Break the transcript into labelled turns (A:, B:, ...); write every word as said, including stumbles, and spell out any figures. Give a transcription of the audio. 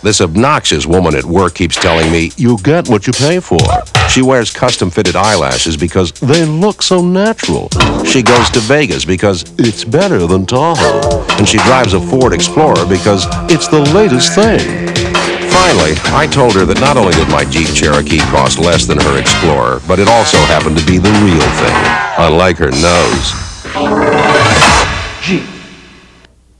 A: This obnoxious woman at work keeps telling me, you get what you pay for. She wears custom-fitted eyelashes because they look so natural. She goes to Vegas because it's better than Tahoe. And she drives a Ford Explorer because it's the latest thing. Finally, I told her that not only did my Jeep Cherokee cost less than her Explorer, but it also happened to be the real thing, unlike her nose.